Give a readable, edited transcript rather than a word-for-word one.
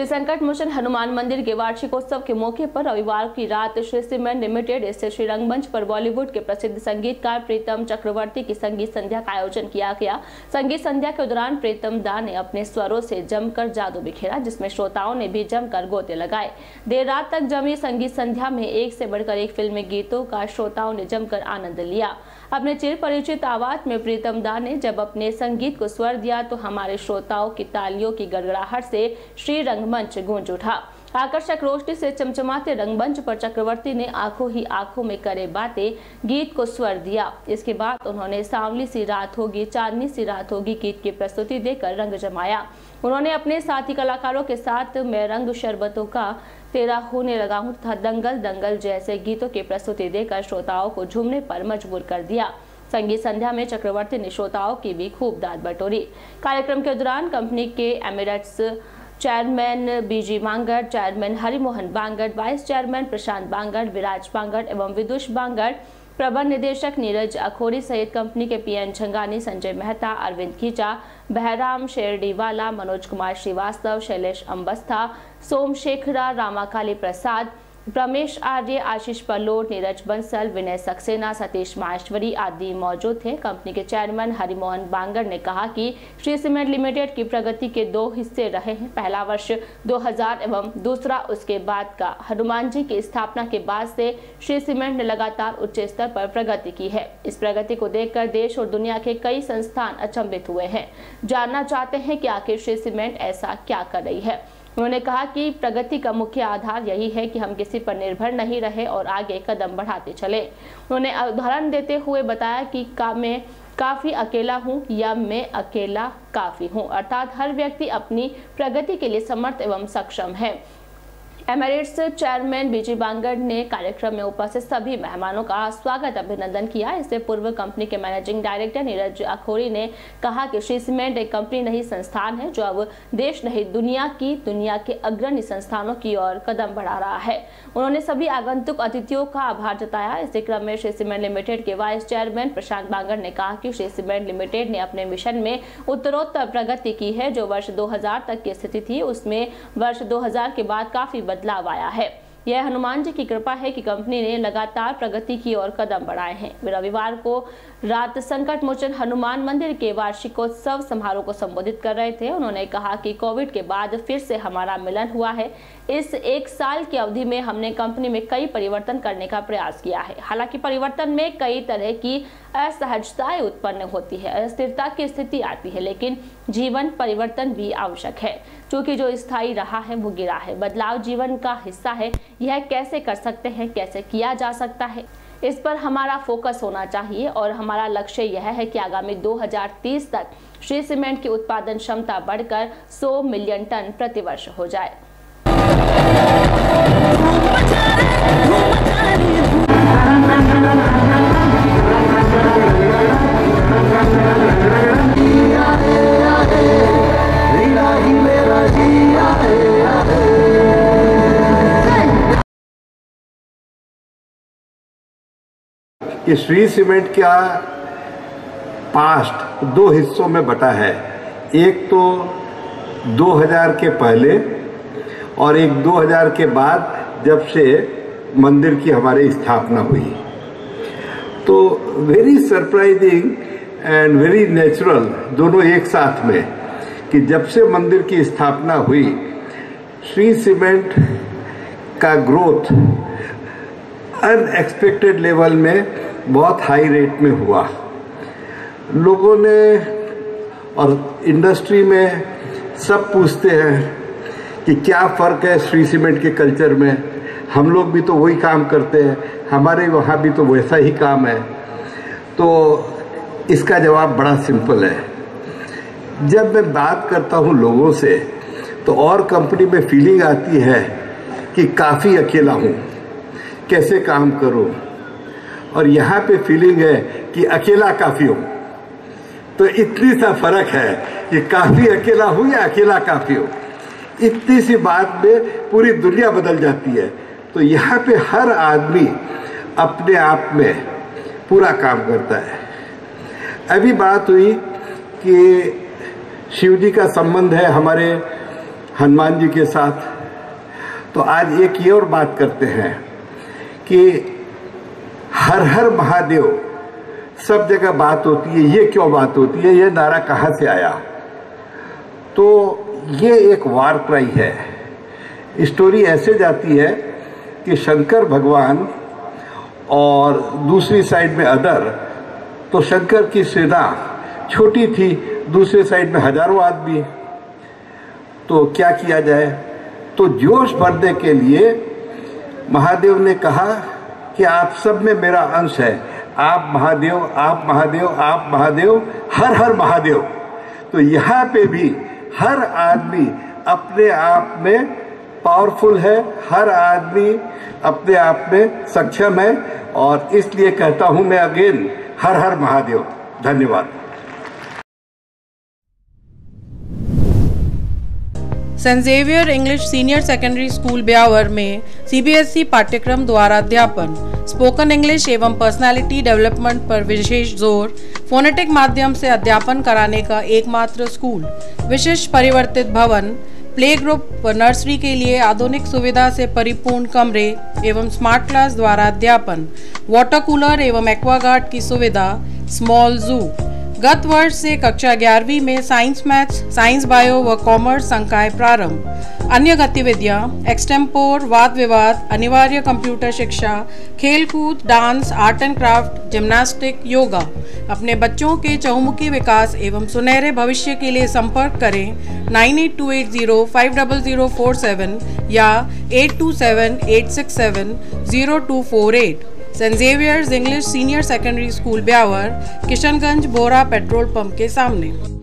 श्री संकट मोचन हनुमान मंदिर के वार्षिकोत्सव के मौके पर रविवार की रात श्री सीमेंट लिमिटेड स्थित श्री रंगमंच पर बॉलीवुड के प्रसिद्ध संगीतकार प्रीतम चक्रवर्ती की संगीत संध्या का आयोजन किया गया। संगीत संध्या के दौरान प्रीतम दा ने अपने स्वरों से जमकर जादू बिखेरा, जिसमें श्रोताओं ने भी जमकर गोते लगाए। देर रात तक जमी संगीत संध्या में एक से बढ़कर एक फिल्मी गीतों का श्रोताओं ने जमकर आनंद लिया। अपने चिर परिचित आवाज में प्रीतम दा ने जब अपने संगीत को स्वर दिया तो हमारे श्रोताओं की तालियों की गड़गड़ाहट से श्री रंगमंच गूंज उठा। आकर्षक रोशनी से चमचमाते रंगमंच पर चक्रवर्ती ने आंखों ही आंखों में करे बातें गीत को स्वर दिया। इसके बाद उन्होंने सांवली सी रात होगी चांदनी सी रात होगी गीत की प्रस्तुति देकर रंग जमाया। उन्होंने अपने साथी कलाकारों के साथ मैं रंग शरबतों का तेरा होने लगा हूं तथा दंगल दंगल जैसे गीतों की प्रस्तुति देकर श्रोताओं को झूमने पर मजबूर कर दिया। संगीत संध्या में चक्रवर्ती ने श्रोताओं की भी खूब दाद बटोरी। कार्यक्रम के दौरान कंपनी के emeritus chairman BG Bangur, chairman Harimohan Bangur, vice chairman Prashant Bangur, Viraj Bangur एवं विदुष बांगड़, प्रबंध निदेशक नीरज अखोरी सहित कंपनी के पीएन झंगानी, संजय मेहता, अरविंद खींचा, बहराम शेरडीवाला, मनोज कुमार श्रीवास्तव, शैलेश अंबस्था, सोमशेखरा, रामाकाली प्रसाद, प्रमेश आर्य, आशीष पलोट, नीरज बंसल, विनय सक्सेना, सतीश माहेश्वरी आदि मौजूद थे। कंपनी के चेयरमैन हरिमोहन बांगड़ ने कहा कि श्री सीमेंट लिमिटेड की प्रगति के दो हिस्से रहे हैं। पहला वर्ष 2000 एवं दूसरा उसके बाद का। हनुमान जी की स्थापना के बाद से श्री सीमेंट ने लगातार उच्च स्तर पर प्रगति की है। इस प्रगति को देखकर देश और दुनिया के कई संस्थान अचंभित हुए हैं, जानना चाहते हैं कि आखिर श्री सीमेंट ऐसा क्या कर रही है। उन्होंने कहा कि प्रगति का मुख्य आधार यही है कि हम किसी पर निर्भर नहीं रहे और आगे कदम बढ़ाते चले। उन्होंने उदाहरण देते हुए बताया कि मैं काफी अकेला हूं या मैं अकेला काफी हूं, अर्थात हर व्यक्ति अपनी प्रगति के लिए समर्थ एवं सक्षम है। एमिरेट्स चेयरमैन बीजी बांगड़ ने कार्यक्रम में उपस्थित सभी मेहमानों का स्वागत अभिनंदन किया। इससे पूर्व कंपनी के मैनेजिंग डायरेक्टर नीरज अखोरी ने कहा कि श्री सीमेंट एक कंपनी नहीं संस्थान है जो अब देश नहीं दुनिया के अग्रणी संस्थानों की ओर कदम बढ़ा रहा है। उन्होंने सभी आगंतुक अतिथियों का आभार जताया। इसी क्रम में श्री सीमेंट लिमिटेड के वाइस चेयरमैन प्रशांत बांगड़ ने कहा कि श्री सीमेंट लिमिटेड ने अपने मिशन में उत्तरोत्तर प्रगति की है। जो वर्ष 2000 तक की स्थिति थी उसमें वर्ष 2000 के बाद काफी बदलाव आया है। यह हनुमान जी की कृपा है कि कंपनी ने लगातार प्रगति की ओर कदम बढ़ाए हैं। वे रविवार को रात संकट मोचन हनुमान मंदिर के वार्षिकोत्सव समारोह को संबोधित कर रहे थे। उन्होंने कहा कि कोविड के बाद फिर से हमारा मिलन हुआ है। इस एक साल की अवधि में हमने कंपनी में कई परिवर्तन करने का प्रयास किया है। हालांकि परिवर्तन में कई तरह की असहजताएं उत्पन्न होती है, अस्थिरता की स्थिति आती है, लेकिन जीवन परिवर्तन भी आवश्यक है क्योंकि जो स्थायी रहा है वो गिरा है। बदलाव जीवन का हिस्सा है। यह कैसे कर सकते हैं, कैसे किया जा सकता है, इस पर हमारा फोकस होना चाहिए और हमारा लक्ष्य यह है कि आगामी 2030 तक श्री सीमेंट की उत्पादन क्षमता बढ़कर 100 मिलियन टन प्रतिवर्ष हो जाए। कि श्री सीमेंट का पास्ट दो हिस्सों में बटा है। एक तो 2000 के पहले और एक 2000 के बाद जब से मंदिर की हमारी स्थापना हुई। तो very surprising and very natural दोनों एक साथ में कि जब से मंदिर की स्थापना हुई श्री सीमेंट का ग्रोथ अनएक्सपेक्टेड लेवल में बहुत हाई रेट में हुआ। लोगों ने और इंडस्ट्री में सब पूछते हैं कि क्या फ़र्क है श्री सीमेंट के कल्चर में, हम लोग भी तो वही काम करते हैं, हमारे वहाँ भी तो वैसा ही काम है। तो इसका जवाब बड़ा सिंपल है। जब मैं बात करता हूँ लोगों से तो और कंपनी में फीलिंग आती है कि काफ़ी अकेला हूँ, कैसे काम करूँ, और यहाँ पे फीलिंग है कि अकेला काफ़ी हूँ। तो इतनी सा फर्क है कि काफ़ी अकेला हूँ या अकेला काफ़ी हूँ, इतनी सी बात में पूरी दुनिया बदल जाती है। तो यहाँ पे हर आदमी अपने आप में पूरा काम करता है। अभी बात हुई कि शिव जी का संबंध है हमारे हनुमान जी के साथ। तो आज एक ये और बात करते हैं कि हर हर महादेव सब जगह बात होती है, ये क्यों बात होती है, ये नारा कहाँ से आया? तो ये एक वार क्राई है। स्टोरी ऐसे जाती है कि शंकर भगवान और दूसरी साइड में अदर, तो शंकर की सेना छोटी थी, दूसरे साइड में हजारों आदमी। तो क्या किया जाए? तो जोश भरने के लिए महादेव ने कहा कि आप सब में मेरा अंश है, आप महादेव, आप महादेव, आप महादेव, हर हर महादेव। तो यहाँ पे भी हर आदमी अपने आप में पावरफुल है, हर आदमी अपने आप में सक्षम है, और इसलिए कहता हूं मैं अगेन, हर हर महादेव। धन्यवाद। Saint Xavier English senior secondary school Beawar में सीबीएसई पाठ्यक्रम द्वारा अध्यापन, स्पोकन इंग्लिश एवं पर्सनालिटी डेवलपमेंट पर विशेष जोर, फोनेटिक माध्यम से अध्यापन कराने का एकमात्र स्कूल, विशिष्ट परिवर्तित भवन, प्ले ग्रुप व नर्सरी के लिए आधुनिक सुविधा से परिपूर्ण कमरे एवं स्मार्ट क्लास द्वारा अध्यापन, वाटर कूलर एवं एक्वागार्ड की सुविधा, स्मॉल जू। गत वर्ष से कक्षा 11वीं में साइंस मैथ्स, साइंस बायो व कॉमर्स संकाय प्रारंभ। अन्य गतिविधियां एक्सटेम्पोर, वाद विवाद, अनिवार्य कंप्यूटर शिक्षा, खेलकूद, dance, art and craft, gymnastic, yoga. अपने बच्चों के चहुमुखी विकास एवं सुनहरे भविष्य के लिए संपर्क करें 9828050047 या 8278670248। Saint Xavier's English senior secondary school Beawar, Kishanganj Bora petrol pump के सामने।